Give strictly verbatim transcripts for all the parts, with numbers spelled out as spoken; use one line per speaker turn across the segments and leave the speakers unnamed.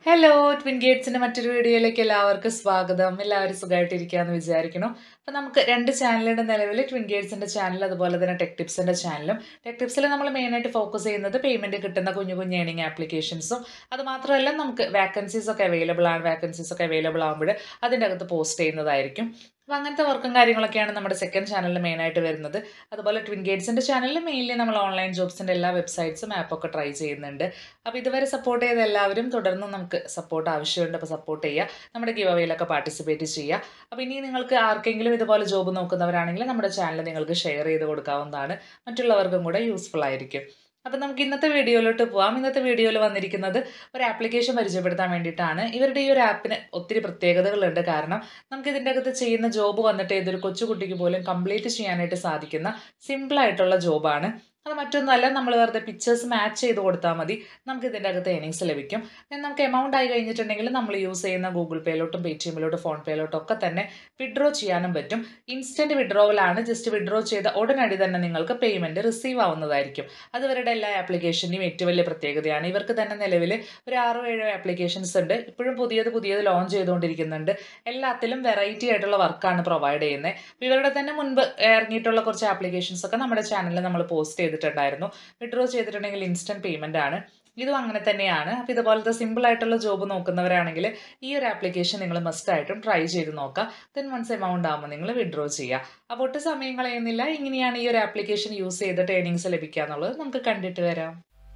Hello ട്വിൻഗേറ്റ്സിൻ്റെ മറ്റൊരു വീഡിയോയിലേക്ക് എല്ലാവർക്കും സ്വാഗതം. എല്ലാവരും സുഖമായിട്ടിരിക്കുകയെന്ന് വിചാരിക്കുന്നു. അപ്പോൾ നമുക്ക് രണ്ട് ചാനലുണ്ട് നിലവിൽ, ട്വിൻഗേറ്റ്സിൻ്റെ ചാനൽ അതുപോലെ തന്നെ ടെക് ടിപ്സിൻ്റെ ചാനലും. ടെക് ടിപ്സിൽ നമ്മൾ മെയിനായിട്ട് ഫോക്കസ് ചെയ്യുന്നത് പേയ്മെൻറ്റ് കിട്ടുന്ന കുഞ്ഞു കുഞ്ഞു ഏണിംഗ് ആപ്ലിക്കേഷൻസും അതുമാത്രമല്ല നമുക്ക് വാക്കൻസീസ് ഒക്കെ അവൈലബിൾ ആണ്. വാക്കൻസീസ് ഒക്കെ അവൈലബിൾ ആകുമ്പോൾ അതിൻ്റെ അകത്ത് പോസ്റ്റ് ചെയ്യുന്നതായിരിക്കും. അപ്പോൾ അങ്ങനത്തെ വർക്കും കാര്യങ്ങളൊക്കെയാണ് നമ്മുടെ സെക്കൻഡ് ചാനലിൽ മെയിനായിട്ട് വരുന്നത്. അതുപോലെ ട്വിൻഗേറ്റ്സിൻ്റെ ചാനലിൽ മെയിൻലി നമ്മൾ ഓൺലൈൻ ജോബ്സിൻ്റെ എല്ലാ വെബ്സൈറ്റ്സും ആപ്പൊക്കെ ട്രൈ ചെയ്യുന്നുണ്ട്. അപ്പോൾ ഇതുവരെ സപ്പോർട്ട് ചെയ്ത എല്ലാവരും തുടർന്നും നമുക്ക് സപ്പോർട്ട് ആവശ്യമുണ്ട്. അപ്പോൾ സപ്പോർട്ട് ചെയ്യുക, നമ്മുടെ ഗിവ് അവേയിലൊക്കെ പാർട്ടിസിപ്പേറ്റ് ചെയ്യുക. അപ്പോൾ ഇനി നിങ്ങൾക്ക് ആർക്കെങ്കിലും ഇതുപോലെ ജോബ് നോക്കുന്നവരാണെങ്കിൽ നമ്മുടെ ചാനൽ നിങ്ങൾക്ക് ഷെയർ ചെയ്ത് കൊടുക്കാവുന്നതാണ്. മറ്റുള്ളവർക്കും കൂടെ യൂസ്ഫുൾ ആയിരിക്കും. അപ്പോൾ നമുക്ക് ഇന്നത്തെ വീഡിയോയിലോട്ട് പോകാം. ഇന്നത്തെ വീഡിയോയിൽ വന്നിരിക്കുന്നത് ഒരു ആപ്ലിക്കേഷൻ പരിചയപ്പെടുത്താൻ വേണ്ടിയിട്ടാണ്. ഇവരുടെ ഈ ഒരു ആപ്പിന് ഒത്തിരി പ്രത്യേകതകളുണ്ട്. കാരണം നമുക്ക് ഇതിൻ്റെ അകത്ത് ചെയ്യുന്ന ജോബ് വന്നിട്ട് ഏതൊരു കൊച്ചുകുട്ടിക്ക് പോലും കംപ്ലീറ്റ് ചെയ്യാനായിട്ട് സാധിക്കുന്ന സിമ്പിളായിട്ടുള്ള ജോബാണ്. അത് മറ്റൊന്നുമല്ല, നമ്മൾ വെറുതെ പിക്ചേഴ്സ് മാച്ച് ചെയ്ത് കൊടുത്താൽ മതി, നമുക്ക് ഇതിൻ്റെ അകത്ത് ഏണിങ്സ് ലഭിക്കും. നമുക്ക് എമൗണ്ട് ആയി കഴിഞ്ഞിട്ടുണ്ടെങ്കിൽ നമ്മൾ യൂസ് ചെയ്യുന്ന ഗൂഗിൾ പേയിലോട്ടും പേടിഎമ്മിലോട്ടും ഫോൺ പേയിലോട്ടും ഒക്കെ തന്നെ വിഡ്രോ ചെയ്യാനും പറ്റും. ഇൻസ്റ്റൻറ്റ് വിഡ്രോവലാണ്. ജസ്റ്റ് വിഡ്രോ ചെയ്ത ഉടനടി തന്നെ നിങ്ങൾക്ക് പേയ്മെൻറ്റ് റിസീവ് ആവുന്നതായിരിക്കും. അത് ഇവരുടെ എല്ലാ ആപ്ലിക്കേഷൻ്റെയും ഏറ്റവും വലിയ പ്രത്യേകതയാണ്. ഇവർക്ക് തന്നെ നിലവിൽ ഒരു ആറോ ഏഴോ ആപ്ലിക്കേഷൻസ് ഉണ്ട്. ഇപ്പോഴും പുതിയത് പുതിയത് ലോഞ്ച് ചെയ്തുകൊണ്ടിരിക്കുന്നുണ്ട്. എല്ലാത്തിലും വെറൈറ്റി ആയിട്ടുള്ള വർക്കാണ് പ്രൊവൈഡ് ചെയ്യുന്നത്. ഇവരുടെ തന്നെ മുൻപ് ഇറങ്ങിയിട്ടുള്ള കുറച്ച് ആപ്ലിക്കേഷൻസ് ഒക്കെ നമ്മുടെ ചാനലിൽ നമ്മൾ പോസ്റ്റ് ചെയ്തിട്ടുണ്ടായിരുന്നു. വിഡ്രോ ചെയ്തിട്ടുണ്ടെങ്കിൽ ഇൻസ്റ്റൻറ്റ് പേയ്മെൻ്റ് ആണ്. ഇതും അങ്ങനെ തന്നെയാണ്. അപ്പോൾ ഇതുപോലത്തെ സിമ്പിൾ ആയിട്ടുള്ള ജോബ് നോക്കുന്നവരാണെങ്കിൽ ഈ ഒരു ആപ്ലിക്കേഷൻ നിങ്ങൾ മസ്റ്റായിട്ടും ട്രൈ ചെയ്ത് നോക്കുക. ദെൻ വൺസ് എമൗണ്ട് ആകുമ്പോൾ നിങ്ങൾ വിഡ്രോ ചെയ്യുക. അപ്പോൾ ഒട്ടും സമയം കളയുന്നില്ല, ഇങ്ങനെയാണ് ഈ ഒരു ആപ്ലിക്കേഷൻ യൂസ് ചെയ്തിട്ട് ഏണിങ്സ് ലഭിക്കുക എന്നുള്ളത് നമുക്ക് കണ്ടിട്ട് വരാം.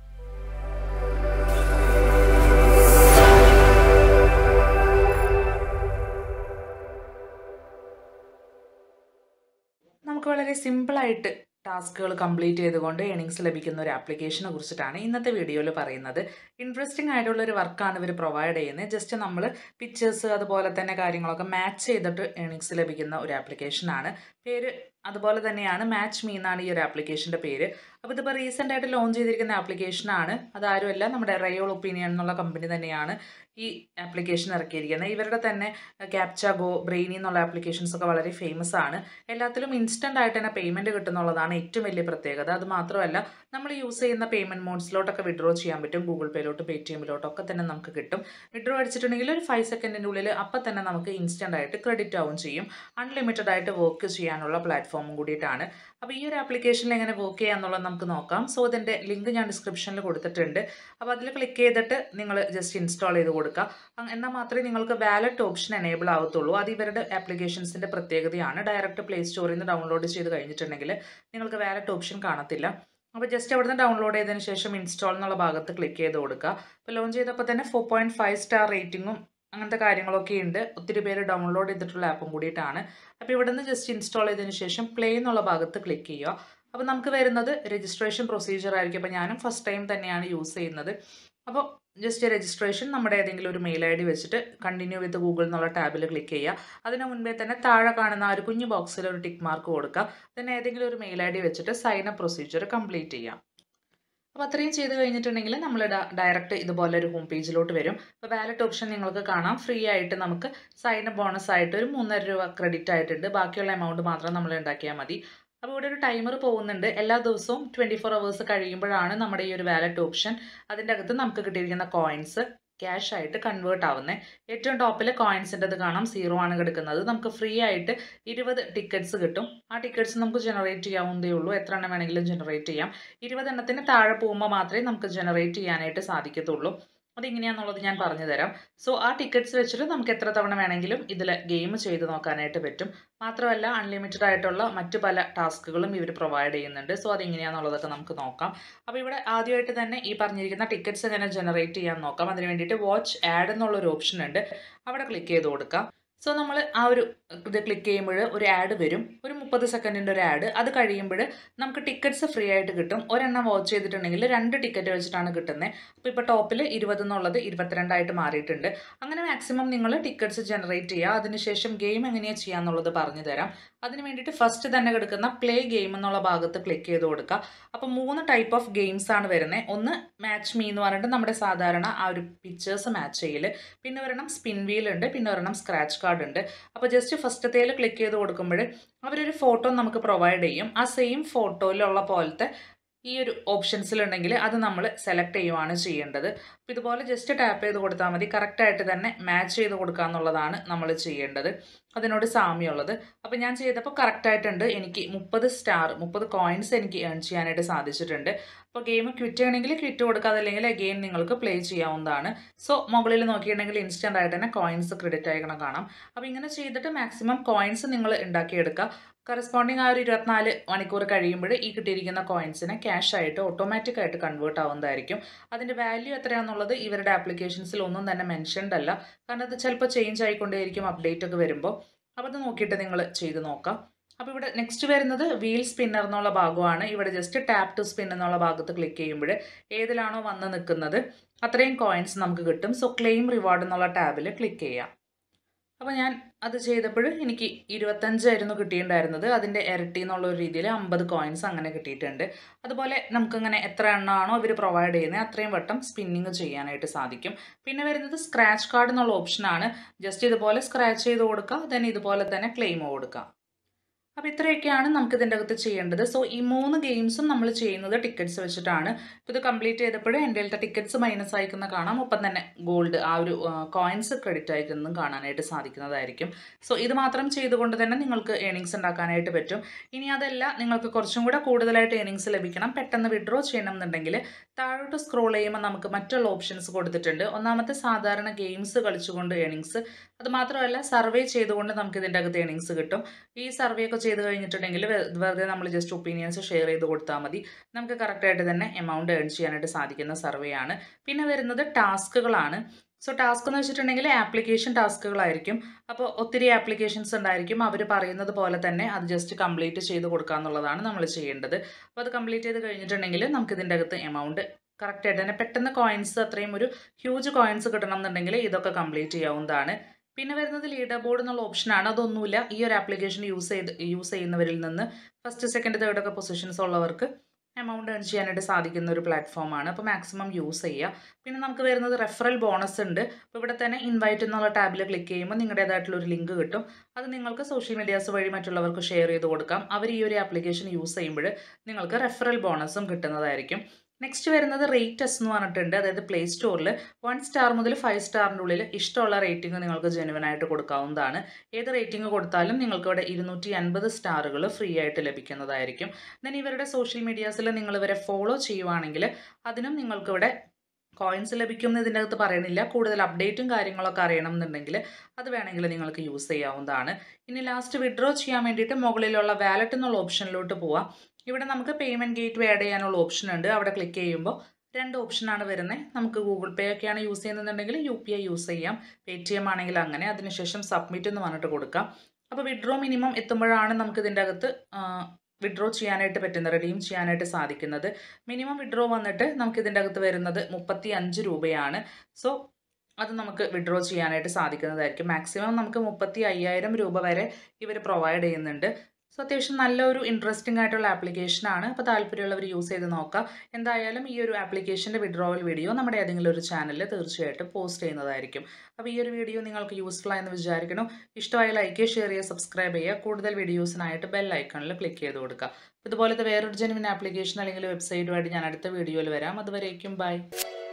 നമുക്ക് വളരെ സിമ്പിളായിട്ട് ടാസ്കുകൾ കംപ്ലീറ്റ് ചെയ്തുകൊണ്ട് ഏണിങ്സ് ലഭിക്കുന്ന ഒരു ആപ്ലിക്കേഷനെ കുറിച്ചിട്ടാണ് ഇന്നത്തെ വീഡിയോയിൽ പറയുന്നത്. ഇൻട്രസ്റ്റിംഗ് ആയിട്ടുള്ളൊരു വർക്കാണ് ഇവർ പ്രൊവൈഡ് ചെയ്യുന്നത്. ജസ്റ്റ് നമ്മൾ പിക്ചേഴ്സ് അതുപോലെ തന്നെ കാര്യങ്ങളൊക്കെ മാച്ച് ചെയ്തിട്ട് ഏണിങ്സ് ലഭിക്കുന്ന ഒരു ആപ്ലിക്കേഷനാണ്. പേര് അതുപോലെ തന്നെയാണ്, മാച്ച് മീ എന്നാണ് ഈ ഒരു ആപ്ലിക്കേഷൻ്റെ പേര്. അപ്പോൾ ഇതിപ്പോൾ റീസെൻ്റ് ആയിട്ട് ലോഞ്ച് ചെയ്തിരിക്കുന്ന ആപ്ലിക്കേഷനാണ്. അതാരുമല്ല, നമ്മുടെ റയോൾ ഒപ്പീനിയൻ എന്നുള്ള കമ്പനി തന്നെയാണ് ഈ ആപ്ലിക്കേഷൻ ഇറക്കിയിരിക്കുന്നത്. ഇവരുടെ തന്നെ ക്യാപ്ച ഗോ, ബ്രെയിനി എന്നുള്ള ആപ്ലിക്കേഷൻസ് ഒക്കെ വളരെ ഫേമസ് ആണ്. എല്ലാത്തിലും ഇൻസ്റ്റൻ്റ് ആയിട്ട് തന്നെ പേയ്മെൻറ്റ് കിട്ടുന്നുള്ളതാണ് ഏറ്റവും വലിയ പ്രത്യേകത. അത് മാത്രമല്ല, നമ്മൾ യൂസ് ചെയ്യുന്ന പേയ്മെൻറ്റ് മോഡ്സിലോട്ടൊക്കെ വിഡ്രോ ചെയ്യാൻ പറ്റും. ഗൂഗിൾ പേയിലോട്ട് പേടിഎമ്മിലോട്ടും ഒക്കെ തന്നെ നമുക്ക് കിട്ടും. വിഡ്രോ അടിച്ചിട്ടുണ്ടെങ്കിൽ ഒരു ഫൈവ് സെക്കൻഡിൻ്റെ ഉള്ളിൽ അപ്പം തന്നെ നമുക്ക് ഇൻസ്റ്റൻ്റ് ആയിട്ട് ക്രെഡിറ്റ് ആവും ചെയ്യും. അൺലിമിറ്റഡ് ആയിട്ട് വർക്ക് ചെയ്യാനുള്ള പ്ലാറ്റ്ഫോമും കൂടിയിട്ടാണ്. അപ്പോൾ ഈ ഒരു ആപ്ലിക്കേഷനിൽ എങ്ങനെ വർക്ക് ചെയ്യാന്നുള്ളത് നമുക്ക് നോക്കാം. സോ ഇതിൻ്റെ ലിങ്ക് ഞാൻ ഡിസ്ക്രിപ്ഷനിൽ കൊടുത്തിട്ടുണ്ട്. അപ്പോൾ അതിൽ ക്ലിക്ക് ചെയ്തിട്ട് നിങ്ങൾ ജസ്റ്റ് ഇൻസ്റ്റാൾ ചെയ്ത് കൊടുക്കുക. എന്നാൽ മാത്രമേ നിങ്ങൾക്ക് വാലറ്റ് ഓപ്ഷൻ എനേബിൾ ആവത്തുള്ളൂ. അത് ഇവരുടെ ആപ്ലിക്കേഷൻസിൻ്റെ പ്രത്യേകതയാണ്. ഡയറക്റ്റ് പ്ലേ സ്റ്റോറിൽ നിന്ന് ഡൗൺലോഡ് ചെയ്ത് കഴിഞ്ഞിട്ടുണ്ടെങ്കിൽ നിങ്ങൾക്ക് വാലറ്റ് ഓപ്ഷൻ കാണത്തില്ല. അപ്പോൾ ജസ്റ്റ് അവിടുന്ന് ഡൗൺലോഡ് ചെയ്തതിന് ശേഷം ഇൻസ്റ്റാൾ എന്നുള്ള ഭാഗത്ത് ക്ലിക്ക് ചെയ്ത് കൊടുക്കുക. അപ്പോൾ ലോഞ്ച് ചെയ്തപ്പോൾ തന്നെ ഫോർ പോയിൻറ്റ് ഫൈവ് സ്റ്റാർ റേറ്റിംഗും അങ്ങനത്തെ കാര്യങ്ങളൊക്കെ ഉണ്ട്. ഒത്തിരി പേര് ഡൗൺലോഡ് ചെയ്തിട്ടുള്ള ആപ്പും കൂടിയിട്ടാണ്. അപ്പോൾ ഇവിടെ നിന്ന് ജസ്റ്റ് ഇൻസ്റ്റാൾ ചെയ്തതിന് ശേഷം പ്ലേ എന്നുള്ള ഭാഗത്ത് ക്ലിക്ക് ചെയ്യുക. അപ്പോൾ നമുക്ക് വരുന്നത് രജിസ്ട്രേഷൻ പ്രൊസീജിയർ ആയിരിക്കും. അപ്പോൾ ഞാനും ഫസ്റ്റ് ടൈം തന്നെയാണ് യൂസ് ചെയ്യുന്നത്. അപ്പോൾ ജസ്റ്റ് രജിസ്ട്രേഷൻ നമ്മുടെ ഏതെങ്കിലും ഒരു മെയിൽ ഐ ഡി വെച്ചിട്ട് കണ്ടിന്യൂ വിത്ത് ഗൂഗിൾ എന്നുള്ള ടാബിൽ ക്ലിക്ക് ചെയ്യുക. അതിന് മുൻപേ തന്നെ താഴെ കാണുന്ന ആ ഒരു കുഞ്ഞു ബോക്സിൽ ഒരു ടിക്ക് മാർക്ക് കൊടുക്കുക. then ഏതെങ്കിലും ഒരു മെയിൽ ഐ ഡി വെച്ചിട്ട് സൈൻ അപ്പ് പ്രൊസീജിയർ കംപ്ലീറ്റ് ചെയ്യാം. അപ്പോൾ അത്രയും ചെയ്ത് കഴിഞ്ഞിട്ടുണ്ടെങ്കിൽ നമ്മൾ ഡയറക്റ്റ് ഇതുപോലെ ഒരു ഹോം പേജിലോട്ട് വരും. അപ്പോൾ വാലറ്റ് ഓപ്ഷൻ നിങ്ങൾക്ക് കാണാം. ഫ്രീ ആയിട്ട് നമുക്ക് സൈൻ അപ്പ് ബോണസ് ആയിട്ട് ഒരു മൂന്നര രൂപ ക്രെഡിറ്റ് ആയിട്ടുണ്ട്. ബാക്കിയുള്ള എമൗണ്ട് മാത്രം നമ്മൾ ഉണ്ടാക്കിയാൽ മതി. അപ്പോൾ ഇവിടെ ഒരു ടൈമർ പോകുന്നുണ്ട്. എല്ലാ ദിവസവും ട്വൻറ്റി ഫോർ അവേഴ്സ് കഴിയുമ്പോഴാണ് നമ്മുടെ ഈ ഒരു വാലറ്റ് ഓപ്ഷൻ അതിൻ്റെ അകത്ത് നമുക്ക് കിട്ടിയിരിക്കുന്ന കോയിൻസ് ക്യാഷ് ആയിട്ട് കൺവേർട്ട് ആവുന്നത്. ഏറ്റവും ടോപ്പിൽ കോയിൻസിൻ്റെത് കാണാം, സീറോ ആണ് കിടക്കുന്നത്. നമുക്ക് ഫ്രീ ആയിട്ട് ഇരുപത് ടിക്കറ്റ്സ് കിട്ടും. ആ ടിക്കറ്റ്സ് നമുക്ക് ജനറേറ്റ് ചെയ്യാവുന്നതേ ഉള്ളൂ. എത്ര എണ്ണം വേണമെങ്കിലും ജനറേറ്റ് ചെയ്യാം. ഇരുപത് എണ്ണത്തിന് താഴെ പോകുമ്പോൾ മാത്രമേ നമുക്ക് ജനറേറ്റ് ചെയ്യാനായിട്ട് സാധിക്കത്തുള്ളൂ. അതെങ്ങനെയാണെന്നുള്ളത് ഞാൻ പറഞ്ഞു തരാം. സോ ആ ടിക്കറ്റ്സ് വെച്ചിട്ട് നമുക്ക് എത്ര തവണ വേണമെങ്കിലും ഇതിൽ ഗെയിം ചെയ്ത് നോക്കാനായിട്ട് പറ്റും. മാത്രമല്ല അൺലിമിറ്റഡ് ആയിട്ടുള്ള മറ്റു പല ടാസ്കുകളും ഇവർ പ്രൊവൈഡ് ചെയ്യുന്നുണ്ട്. സോ അതെങ്ങനെയാണെന്നുള്ളതൊക്കെ നമുക്ക് നോക്കാം. അപ്പോൾ ഇവിടെ ആദ്യമായിട്ട് തന്നെ ഈ പറഞ്ഞിരിക്കുന്ന ടിക്കറ്റ്സ് എങ്ങനെ ജനറേറ്റ് ചെയ്യാൻ നോക്കാം. അതിന് വേണ്ടിയിട്ട് വാച്ച് ആഡ് എന്നുള്ളൊരു ഓപ്ഷൻ ഉണ്ട്. അവിടെ ക്ലിക്ക് ചെയ്ത് കൊടുക്കാം. സോ നമ്മൾ ആ ഒരു ഇത് ക്ലിക്ക് ചെയ്യുമ്പോൾ ഒരു ആഡ് വരും, ഒരു മുപ്പത് സെക്കൻഡിൻ്റെ ഒരു ആഡ്. അത് കഴിയുമ്പോൾ നമുക്ക് ടിക്കറ്റ്സ് ഫ്രീ ആയിട്ട് കിട്ടും. ഒരെണ്ണം വാച്ച് ചെയ്തിട്ടുണ്ടെങ്കിൽ രണ്ട് ടിക്കറ്റ് വെച്ചിട്ടാണ് കിട്ടുന്നത്. അപ്പോൾ ഇപ്പോൾ ടോപ്പിൽ ഇരുപത് എന്നുള്ളത് ഇരുപത്തിരണ്ടായിട്ട് മാറിയിട്ടുണ്ട്. അങ്ങനെ മാക്സിമം നിങ്ങൾ ടിക്കറ്റ്സ് ജനറേറ്റ് ചെയ്യുക. അതിനുശേഷം ഗെയിം എങ്ങനെയാണ് ചെയ്യുക എന്നുള്ളത് പറഞ്ഞു തരാം. അതിന് വേണ്ടിയിട്ട് ഫസ്റ്റ് തന്നെ കിടക്കുന്ന പ്ലേ ഗെയിം എന്നുള്ള ഭാഗത്ത് ക്ലിക്ക് ചെയ്ത് കൊടുക്കുക. അപ്പോൾ മൂന്ന് ടൈപ്പ് ഓഫ് ഗെയിംസ് ആണ് വരുന്നത്. ഒന്ന് മാച്ച് മീ എന്ന് പറഞ്ഞിട്ട് നമ്മുടെ സാധാരണ ആ ഒരു പിക്ചേഴ്സ് മാച്ച് ചെയ്യൽ, പിന്നെ ഒരെണ്ണം സ്പിൻ വീൽ ഉണ്ട്, പിന്നെ ഒരെണ്ണം സ്ക്രാച്ച് കാർഡ് ഉണ്ട്. അപ്പോൾ ജസ്റ്റ് ഫസ്റ്റത്തേൽ ക്ലിക്ക് ചെയ്ത് കൊടുക്കുമ്പോൾ അവരൊരു ഫോട്ടോ നമുക്ക് പ്രൊവൈഡ് ചെയ്യും. ആ സെയിം ഫോട്ടോയിലുള്ള പോലത്തെ ഈ ഒരു ഓപ്ഷൻസിലുണ്ടെങ്കിൽ അത് നമ്മൾ സെലക്ട് ചെയ്യുവാണ് ചെയ്യേണ്ടത്. അപ്പോൾ ഇതുപോലെ ജസ്റ്റ് ടാപ്പ് ചെയ്ത് കൊടുത്താൽ മതി. കറക്റ്റായിട്ട് തന്നെ മാച്ച് ചെയ്ത് കൊടുക്കുക എന്നുള്ളതാണ് നമ്മൾ ചെയ്യേണ്ടത്, അതിനോട് സാമ്യമുള്ളത്. അപ്പോൾ ഞാൻ ചെയ്തപ്പോൾ കറക്റ്റായിട്ടുണ്ട്. എനിക്ക് മുപ്പത് സ്റ്റാർ മുപ്പത് കോയിൻസ് എനിക്ക് ഏൺ ചെയ്യാനായിട്ട് സാധിച്ചിട്ടുണ്ട്. അപ്പോൾ ഗെയിം ക്വിറ്റ് ചെയ്യണമെങ്കിൽ ക്വിറ്റ് കൊടുക്കുക, അതല്ലെങ്കിൽ അഗെയിൻ നിങ്ങൾക്ക് പ്ലേ ചെയ്യാവുന്നതാണ്. സോ മുകളിൽ നോക്കിയിട്ടുണ്ടെങ്കിൽ ഇൻസ്റ്റൻ്റ് ആയിട്ട് തന്നെ കോയിൻസ് ക്രെഡിറ്റ് ആയിക്കണം കാണാം. അപ്പോൾ ഇങ്ങനെ ചെയ്തിട്ട് മാക്സിമം കോയിൻസ് നിങ്ങൾ ഉണ്ടാക്കിയെടുക്കുക. കറസ്പോണ്ടിങ് ആ ഒരു ഇരുപത്തിനാല് മണിക്കൂർ കഴിയുമ്പോൾ ഈ കിട്ടിയിരിക്കുന്ന കോയിൻസിനെ ക്യാഷ് ആയിട്ട് ഓട്ടോമാറ്റിക് ആയിട്ട് കൺവേർട്ട് ആവുന്നതായിരിക്കും. അതിൻ്റെ വാല്യൂ എത്രയാണെന്നുള്ളത് ഇവരുടെ ആപ്ലിക്കേഷൻസിൽ ഒന്നും തന്നെ മെൻഷൻഡ് അല്ല, കാരണം അത് ചിലപ്പോൾ ചേഞ്ച് ആയിക്കൊണ്ടേയിരിക്കും അപ്ഡേറ്റ് ഒക്കെ വരുമ്പോൾ. അപ്പോൾ അത് നോക്കിയിട്ട് നിങ്ങൾ ചെയ്ത് നോക്കാം. അപ്പോൾ ഇവിടെ നെക്സ്റ്റ് വരുന്നത് വീൽ സ്പിന്നർ എന്നുള്ള ഭാഗമാണ്. ഇവിടെ ജസ്റ്റ് ടാപ്പ് ടു സ്പിൻ എന്നുള്ള ഭാഗത്ത് ക്ലിക്ക് ചെയ്യുമ്പോൾ ഏതിലാണോ വന്ന് നിൽക്കുന്നത് അത്രയും കോയിൻസ് നമുക്ക് കിട്ടും. സോ ക്ലെയിം റിവാർഡ് എന്നുള്ള ടാബിൽ ക്ലിക്ക് ചെയ്യാം. അപ്പോൾ ഞാൻ അത് ചെയ്തപ്പോൾ എനിക്ക് ഇരുപത്തഞ്ചായിരുന്നു കിട്ടിയിട്ടുണ്ടായിരുന്നത്. അതിൻ്റെ ഇരട്ടി എന്നുള്ള ഒരു രീതിയിൽ അമ്പത് കോയിൻസ് അങ്ങനെ കിട്ടിയിട്ടുണ്ട്. അതുപോലെ നമുക്കിങ്ങനെ എത്ര എണ്ണമാണോ അവർ പ്രൊവൈഡ് ചെയ്യുന്നത് അത്രയും വട്ടം സ്പിന്നിങ് ചെയ്യാനായിട്ട് സാധിക്കും. പിന്നെ വരുന്നത് സ്ക്രാച്ച് കാർഡ് എന്നുള്ള ഓപ്ഷനാണ്. ജസ്റ്റ് ഇതുപോലെ സ്ക്രാച്ച് ചെയ്ത് കൊടുക്കുക, ദെൻ ഇതുപോലെ തന്നെ ക്ലെയിം കൊടുക്കുക. അപ്പോൾ ഇത്രയൊക്കെയാണ് നമുക്ക് ഇതിൻ്റെ അകത്ത് ചെയ്യേണ്ടത്. സോ ഈ മൂന്ന് ഗെയിംസും നമ്മൾ ചെയ്യുന്നത് ടിക്കറ്റ്സ് വെച്ചിട്ടാണ്. ഇപ്പോൾ ഇത് കംപ്ലീറ്റ് ചെയ്തപ്പോഴും എൻ്റെ അടുത്ത ടിക്കറ്റ്സ് മൈനസ് ആയിക്കുന്ന കാണാം, ഒപ്പം തന്നെ ഗോൾഡ് ആ ഒരു കോയിൻസ് ക്രെഡിറ്റ് ആയിക്കുന്നതും കാണാനായിട്ട് സാധിക്കുന്നതായിരിക്കും. സോ ഇത് മാത്രം ചെയ്തുകൊണ്ട് തന്നെ നിങ്ങൾക്ക് ഏണിങ്സ് ഉണ്ടാക്കാനായിട്ട് പറ്റും. ഇനി അതല്ല, നിങ്ങൾക്ക് കുറച്ചും കൂടെ കൂടുതലായിട്ട് ഏണിങ്സ് ലഭിക്കണം, പെട്ടെന്ന് വിഡ്രോ ചെയ്യണം എന്നുണ്ടെങ്കിൽ താഴോട്ട് സ്ക്രോൾ ചെയ്യുമ്പോൾ നമുക്ക് മറ്റുള്ള ഓപ്ഷൻസ് കൊടുത്തിട്ടുണ്ട്. ഒന്നാമത്തെ സാധാരണ ഗെയിംസ് കളിച്ചുകൊണ്ട് ഏണിങ്സ്, അത് മാത്രമല്ല സർവേ ചെയ്തുകൊണ്ട് നമുക്ക് ഇതിൻ്റെ അകത്ത് ഏണിങ്സ് കിട്ടും. ഈ സർവേ ഒക്കെ ചെയ്ത് കഴിഞ്ഞിട്ടുണ്ടെങ്കിൽ വെറുതെ നമ്മൾ ജസ്റ്റ് ഒപ്പീനിയൻസ് ഷെയർ ചെയ്ത് കൊടുത്താൽ മതി, നമുക്ക് കറക്റ്റായിട്ട് തന്നെ എമൗണ്ട് ഏൺ ചെയ്യാനായിട്ട് സാധിക്കുന്ന സർവേ ആണ്. പിന്നെ വരുന്നത് ടാസ്കുകളാണ്. സോ ടാസ്ക് എന്ന് വെച്ചിട്ടുണ്ടെങ്കിൽ ആപ്ലിക്കേഷൻ ടാസ്കുകളായിരിക്കും. അപ്പോൾ ഒത്തിരി ആപ്ലിക്കേഷൻസ് ഉണ്ടായിരിക്കും, അവർ പറയുന്നത് പോലെ തന്നെ അത് ജസ്റ്റ് കംപ്ലീറ്റ് ചെയ്ത് കൊടുക്കുക എന്നുള്ളതാണ് നമ്മൾ ചെയ്യേണ്ടത്. അപ്പോൾ അത് കംപ്ലീറ്റ് ചെയ്ത് കഴിഞ്ഞിട്ടുണ്ടെങ്കിൽ നമുക്ക് ഇതിൻ്റെ അകത്ത് എമൗണ്ട് കറക്റ്റായിട്ട് തന്നെ പെട്ടെന്ന് കോയിൻസ് അത്രയും ഒരു ഹ്യൂജ് കോയിൻസ് കിട്ടണം എന്നുണ്ടെങ്കിൽ ഇതൊക്കെ കംപ്ലീറ്റ് ചെയ്യാവുന്നതാണ്. പിന്നെ വരുന്നത് ലീഡർ ബോർഡ് എന്നുള്ള ഓപ്ഷനാണ്. അതൊന്നുമില്ല, ഈ ഒരു ആപ്ലിക്കേഷൻ യൂസ് ചെയ്ത് യൂസ് ചെയ്യുന്നവരിൽ നിന്ന് ഫസ്റ്റ് സെക്കൻഡ് തേർഡ് ഒക്കെ പൊസിഷൻസ് ഉള്ളവർക്ക് എമൗണ്ട് ഏൺ ചെയ്യാനായിട്ട് സാധിക്കുന്ന ഒരു പ്ലാറ്റ്ഫോമാണ്. അപ്പോൾ മാക്സിമം യൂസ് ചെയ്യുക. പിന്നെ നമുക്ക് വരുന്നത് റെഫറൽ ബോണസ് ഉണ്ട്. അപ്പോൾ ഇവിടെ തന്നെ ഇൻവൈറ്റ് എന്നുള്ള ടാബിൽ ക്ലിക്ക് ചെയ്യുമ്പോൾ നിങ്ങളുടേതായിട്ടുള്ള ഒരു ലിങ്ക് കിട്ടും. അത് നിങ്ങൾക്ക് സോഷ്യൽ മീഡിയാസ് വഴി മറ്റുള്ളവർക്ക് ഷെയർ ചെയ്ത് കൊടുക്കാം. അവർ ഈ ഒരു ആപ്ലിക്കേഷൻ യൂസ് ചെയ്യുമ്പോൾ നിങ്ങൾക്ക് റെഫറൽ ബോണസും കിട്ടുന്നതായിരിക്കും. നെക്സ്റ്റ് വരുന്നത് റേറ്റസ് എന്ന് പറഞ്ഞിട്ടുണ്ട്. അതായത് പ്ലേ സ്റ്റോറിൽ വൺ സ്റ്റാർ മുതൽ ഫൈവ് സ്റ്റാറിൻ്റെ ഉള്ളിൽ ഇഷ്ടമുള്ള റേറ്റിംഗ് നിങ്ങൾക്ക് ജെനുവൻ ആയിട്ട് കൊടുക്കാവുന്നതാണ്. ഏത് റേറ്റിംഗ് കൊടുത്താലും നിങ്ങൾക്ക് ഇവിടെ ഇരുന്നൂറ്റി അൻപത് സ്റ്റാറുകൾ ഫ്രീ ആയിട്ട് ലഭിക്കുന്നതായിരിക്കും. ദെൻ ഇവരുടെ സോഷ്യൽ മീഡിയാസിൽ നിങ്ങൾ ഇവരെ ഫോളോ ചെയ്യുവാണെങ്കിൽ അതിനും നിങ്ങൾക്കിവിടെ കോയിൻസ് ലഭിക്കും എന്ന് ഇതിൻ്റെ അകത്ത് പറയണില്ല. കൂടുതൽ അപ്ഡേറ്റും കാര്യങ്ങളൊക്കെ അറിയണം എന്നുണ്ടെങ്കിൽ അത് വേണമെങ്കിൽ നിങ്ങൾക്ക് യൂസ് ചെയ്യാവുന്നതാണ്. ഇനി ലാസ്റ്റ് വിഡ്രോ ചെയ്യാൻ വേണ്ടിയിട്ട് മുകളിലുള്ള വാലറ്റ് എന്നുള്ള ഓപ്ഷനിലോട്ട് പോവാം. ഇവിടെ നമുക്ക് പേയ്മെൻറ്റ് ഗേറ്റ് വേ ആഡ് ചെയ്യാനുള്ള ഓപ്ഷൻ ഉണ്ട്. അവിടെ ക്ലിക്ക് ചെയ്യുമ്പോൾ രണ്ട് ഓപ്ഷനാണ് വരുന്നത്. നമുക്ക് ഗൂഗിൾ പേ ഒക്കെയാണ് യൂസ് ചെയ്യുന്നുണ്ടെങ്കിൽ യു പി ഐ യൂസ് ചെയ്യാം, പേ ടി എം ആണെങ്കിൽ അങ്ങനെ. അതിനുശേഷം സബ്മിറ്റ് എന്ന് പറഞ്ഞിട്ട് കൊടുക്കാം. അപ്പോൾ വിഡ്രോ മിനിമം എത്തുമ്പോഴാണ് നമുക്ക് ഇതിൻ്റെ അകത്ത് വിഡ്രോ ചെയ്യാനായിട്ട് പറ്റുന്നത്, റിഡീം ചെയ്യാനായിട്ട് സാധിക്കുന്നത്. മിനിമം വിഡ്രോ വന്നിട്ട് നമുക്ക് ഇതിൻ്റെ അകത്ത് വരുന്നത് മുപ്പത്തി അഞ്ച് രൂപയാണ്. സോ അത് നമുക്ക് വിഡ്രോ ചെയ്യാനായിട്ട് സാധിക്കുന്നതായിരിക്കും. മാക്സിമം നമുക്ക് മുപ്പത്തി അയ്യായിരം രൂപ വരെ ഇവർ പ്രൊവൈഡ് ചെയ്യുന്നുണ്ട്. സോ അത്യാവശ്യം നല്ലൊരു ഇൻട്രസ്റ്റിംഗ് ആയിട്ടുള്ള ആപ്ലിക്കേഷനാണ്. അപ്പോൾ താല്പര്യമുള്ളവർ യൂസ് ചെയ്ത് നോക്കാം. എന്തായാലും ഈ ഒരു ആപ്ലിക്കേഷൻ്റെ വിഡ്രോവൽ വീഡിയോ നമ്മുടെ ഏതെങ്കിലും ഒരു ചാനലിൽ തീർച്ചയായിട്ടും പോസ്റ്റ് ചെയ്യുന്നതായിരിക്കും. അപ്പോൾ ഈ ഒരു വീഡിയോ നിങ്ങൾക്ക് യൂസ്ഫുൾ ആയെന്ന് വിചാരിക്കണം. ഇഷ്ടമായ ലൈക്ക്, ഷെയർ ചെയ്യുക, സബ്സ്ക്രൈബ് ചെയ്യുക. കൂടുതൽ വീഡിയോസിനായിട്ട് ബെൽ ഐക്കണിൽ ക്ലിക്ക് ചെയ്ത് കൊടുക്കുക. ഇതുപോലത്തെ വേറൊരു ജെനുവിൻ ആപ്ലിക്കേഷൻ അല്ലെങ്കിൽ വെബ്സൈറ്റുമായിട്ട് ഞാൻ അടുത്ത വീഡിയോയിൽ വരാം. അതുവരേക്കും ബൈ.